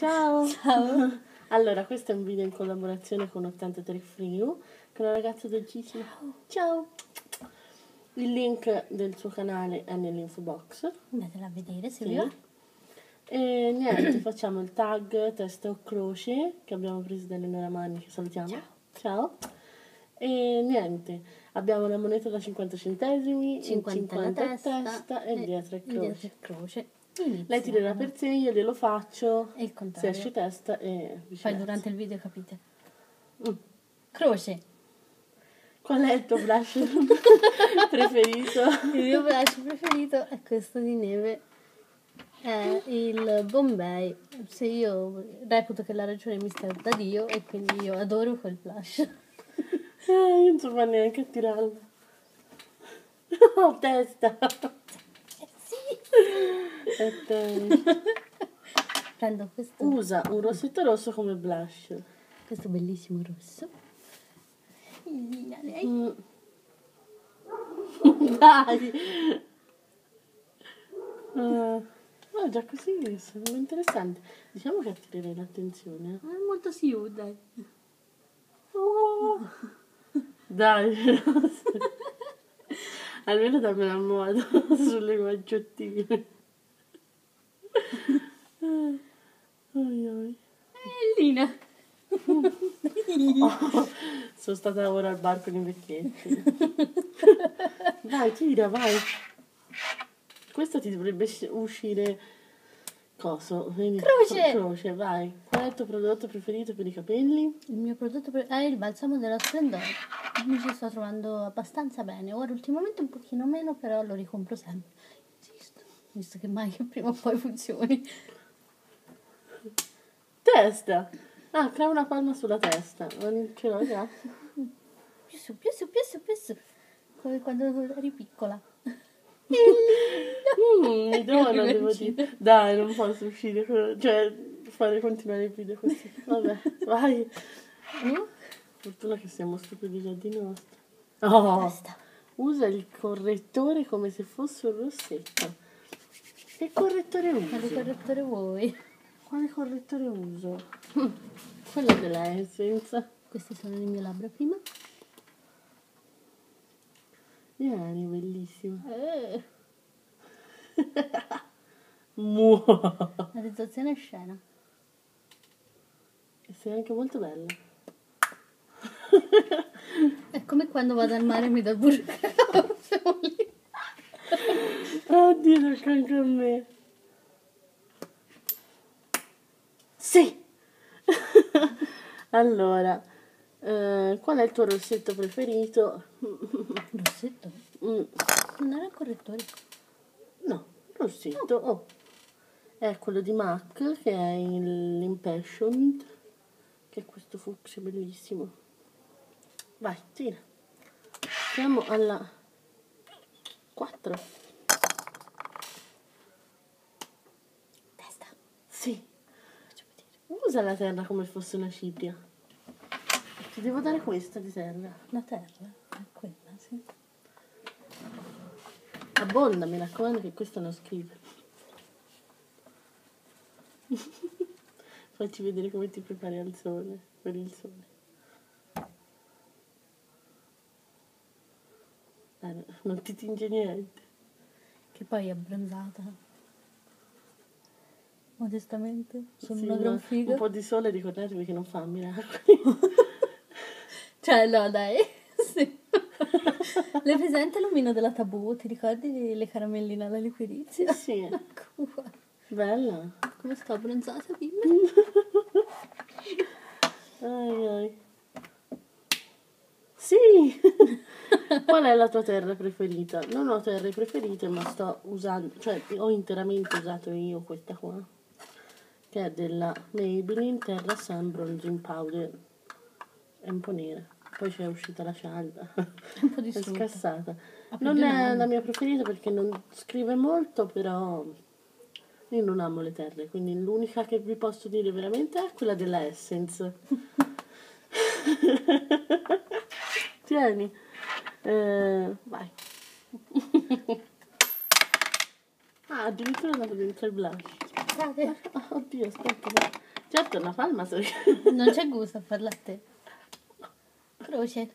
Ciao! Ciao! Allora, questo è un video in collaborazione con 83 Friu, che è una ragazza dolcissima. Ciao! Il link del suo canale è nell'info box. Andatela a vedere se Sì. vi va. E niente, facciamo il tag testa o croce che abbiamo preso da Eleonora Manni, che salutiamo. Ciao. E niente, abbiamo una moneta da 50 centesimi, 50 alla 50 a testa testa e dietro è e dietro croce. è croce. Lei tirerà per sé, io glielo faccio, E il se contrario. esce testa e Poi viceversa. durante il video capite. Mm. Croce. Qual è il tuo blush preferito? Il mio blush preferito è questo di neve. È il Bombay. Se io reputo che la ragione mi sta da Dio e quindi io adoro quel blush. Io non so fare neanche a tirarlo. Oh, testa! Sì. E te. Prendo questo, Usa un rossetto rosso come blush. questo bellissimo rosso. Illina lei. Mm. Dai! Già così sono interessante. Diciamo che attirerei l'attenzione. È molto siu, dai. Oh. Dai, almeno dammi la moda sulle guacciottine. Ai, ai. Illina. Oh, sono stata ora al bar con i vecchietti. Vai, tira, vai. Questo ti dovrebbe uscire. Coso? Vedi? Croce! Croce, vai. Qual è il tuo prodotto preferito per i capelli? Il mio prodotto è il balsamo della Splendore. Mi ci sto trovando abbastanza bene. Ora ultimamente un pochino meno, però lo ricompro sempre. Insisto, visto che mai che prima o poi funzioni. Testa! Ah, crea una palma sulla testa. Non ce l'ho già. Più su, più su, più su, più su. Come quando eri piccola. Mi dona, devo dire. Dai, non posso uscire, cioè fare continuare il video così. Vabbè, vai. Fortuna che siamo stupidi già di nostro. Oh, Basta. usa il correttore come se fosse un rossetto. Che correttore Quale usi? correttore vuoi? Quale correttore uso? Quello della Essence. Queste sono le mie labbra prima. Vieni, bellissimo. La realizzazione è scena. E sei anche molto bella. È come quando vado al mare e mi dà il burro. Oddio, tocca anche a me. Sì! Allora, qual è il tuo rossetto preferito? Rossetto? Mm, Non era il correttore. no, rossetto. Oh. È quello di MAC, che è l'Impassioned, che è questo fucsia bellissimo. Vai, tira. Siamo alla 4. Testa. Sì. Faccio vedere. Usa la terra come fosse una cipria. Ti devo dare questa di terra. La terra? È quella, sì. Abbonda, mi raccomando che questa non scrive. Facci vedere come ti prepari al sole, per il sole. Non ti tinge niente. Che poi è abbronzata. Modestamente. Sono Sì, una gran figa. un po' di sole, ricordatevi che non fa miracoli. Cioè, no, dai. Sì. Le presente l'omino della Tabù? Ti ricordi le caramelline alla liquirizia? Sì, Ecco qua. bella. Come sto abbronzata, bimba? Ai ai. Sì! Qual è la tua terra preferita? Non ho terre preferite, ma sto usando, cioè ho interamente usato io questa qua, che è della Maybelline Terra Sun Bronzing Powder. È un po' nera. Poi c'è uscita la cialda. Un po' È distrutta. scassata. Ah, per Non due è anni. la mia preferita perché non scrive molto, però io non amo le terre, quindi l'unica che vi posso dire veramente è quella della Essence. Tieni. Vai. Ah, addirittura è andato dentro il blush. Scusate. Oddio, aspetta. Certo, la palma so io. Non c'è gusto a farla a te. Croce.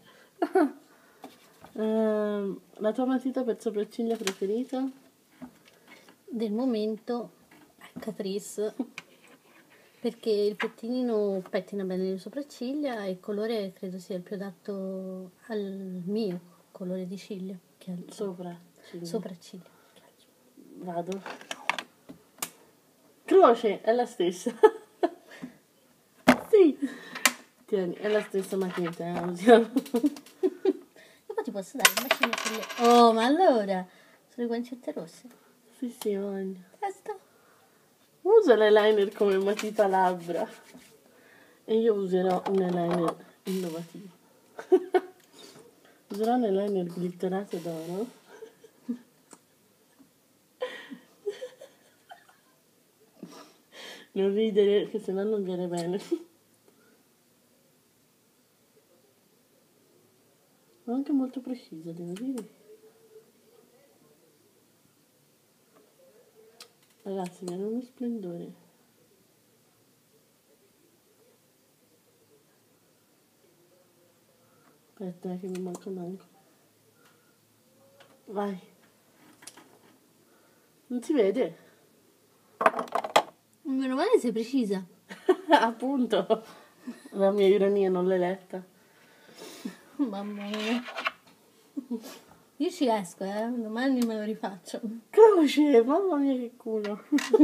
La tua matita per sopracciglia preferita? Del momento è Catrice. Perché il pettinino pettina bene le sopracciglia e il colore credo sia il più adatto al mio colore di ciglia. Che al sopracciglia. Vado. Croce, è la stessa. Sì. Tieni, è la stessa matita, usiamo. Dopo ti posso dare un bacino sulle... Oh, ma allora? Sono le guancette rosse. Sì, sì, voglio. Testa. Usa l'eyeliner come matita labbra. E io userò un eyeliner innovativo. Userò un eyeliner glitterato d'oro. Non ridere, che sennò non viene bene. Ma anche molto precisa, devo dire. Ragazzi, viene uno splendore. Aspetta, che mi mancano ancora. Vai. Non si vede? Meno male sei precisa. Appunto. La mia ironia non l'hai letta. Mamma mia. Io ci esco, domani me lo rifaccio. Croce, mamma mia che culo.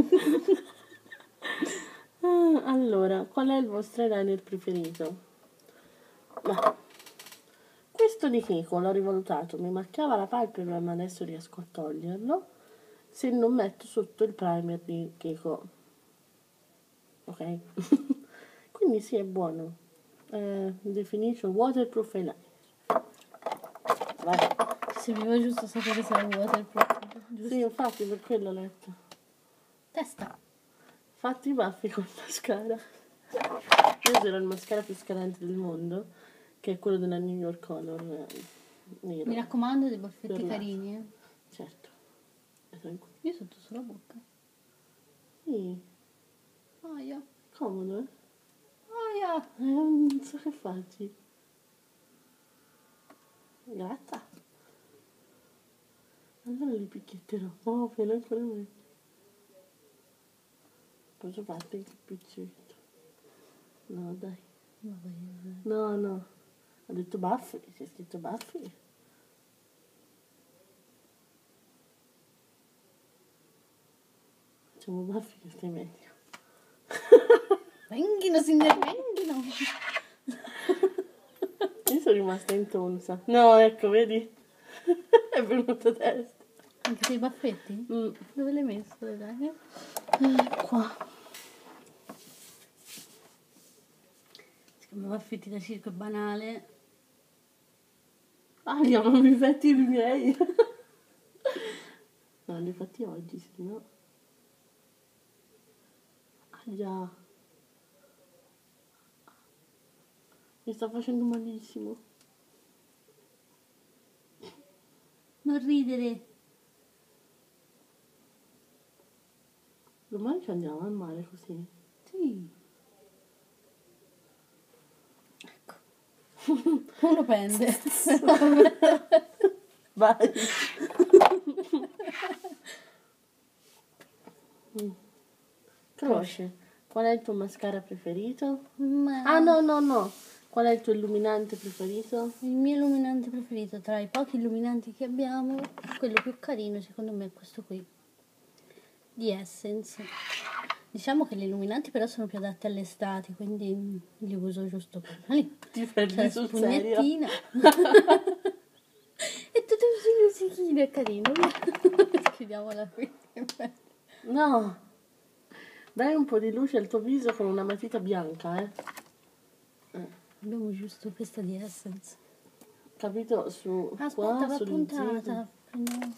Allora, qual è il vostro eyeliner preferito? Ma questo di Kiko l'ho rivalutato, mi macchiava la palpebra ma adesso riesco a toglierlo se non metto sotto il primer di Kiko. Ok? Quindi sì, è buono. Definition waterproof eyeliner. Vai. Serviva giusto sapere se era waterproof. Giusto. Sì, infatti per quello ho letto. Testa. Fatti i baffi con mascara. Io userò il mascara più scadente del mondo, che è quello della New York Color nero. Mi raccomando dei baffetti Per l'altro. carini. Certo. E tranquillo. Io sotto sulla bocca. Sì, Aia. comodo, eh? Aia. Non so che farci. Gratta. Allora li picchietterò. Oh, appena ancora meglio. Posso farti il piccetto? No, dai. Vabbè. No, no. Ho detto baffi. C'è scritto baffi. Facciamo baffi che stai meglio. Venghino, signori, venghino. Io sono rimasta intonsa. No, ecco, vedi? È venuto a testa. Anche se i baffetti? Mm. Dove l'hai messo? Dai? Qua. Si chiama baffetti da circo banale. Aia, ma mi fatti i miei. No, li ho fatti oggi, se no. Aia. Mi sta facendo malissimo. Non ridere. Domani ci andiamo al mare così. Sì. Ecco. Uno pende. Vai. Croce, qual è il tuo mascara preferito? Ma Ah, no. Qual è il tuo illuminante preferito? il mio illuminante preferito tra i pochi illuminanti che abbiamo, quello più carino secondo me è questo qui. Di Essence. Diciamo che gli illuminanti però sono più adatti all'estate, quindi li uso giusto quello lì. Ti perdi Cioè, sul serio? spugnettina. E tutto un luccichino, è carino. Chiudiamola qui. No. Dai un po' di luce al tuo viso con una matita bianca, Abbiamo giusto questa di Essence. Capito? Su Aspetta, qua, va sulle puntata. Prendiamo.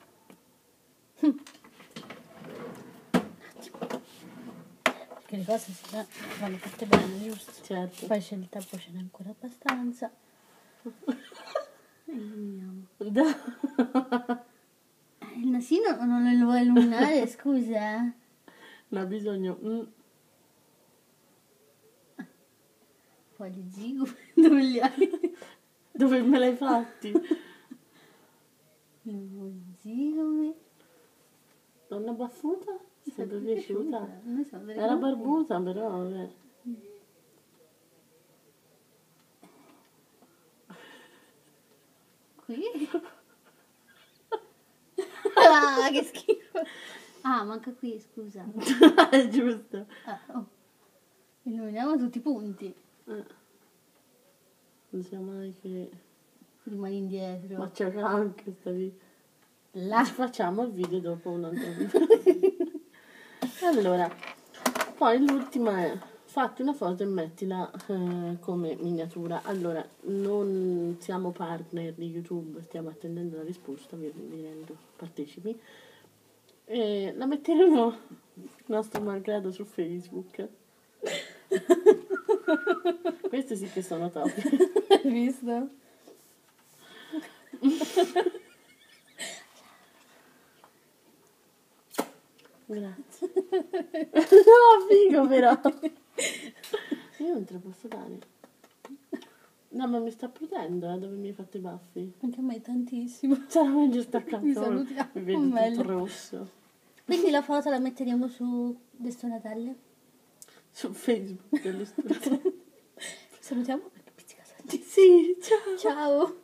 Perché le cose si vanno fatte bene, giusto? Certo. Poi c'è il tempo, ce n'è ancora abbastanza. Illuminiamo. Il nasino non lo vuoi illuminare, scusa. Non ha bisogno. qua gli zigomi, dove li hai? Dove me l'hai fatti? Gli zigomi. Donna baffuta? Ti è sempre piaciuta? Noi siamo delle Era coppie. barbuta però, vabbè. Qui? Ah, che schifo. Ah, manca qui, scusa. È giusto. Ah, oh. Illuminiamo tutti i punti. Non sia mai che... Rimani indietro. Ma c'è anche questa vita. Là. Ci facciamo il video dopo un'altra vita. Allora, poi l'ultima è fatti una foto e mettila come miniatura. Allora, non siamo partner di YouTube, stiamo attendendo la risposta, vi rendo partecipi. E la metteremo nostro malgrado su Facebook. Queste sì che sono top. Hai visto? Grazie. No, figo però. Io non te lo posso dare. No, ma mi sta prudendo dove mi hai fatto i baffi. Anche a me tantissimo. C'era mangia staccato. Mi salutiamo, Mi vedo meglio. tutto rosso. Quindi la foto la metteremo su Desto Natale. Su Facebook dello studio. Salutiamo perché pizzica. Sì, ciao. Ciao.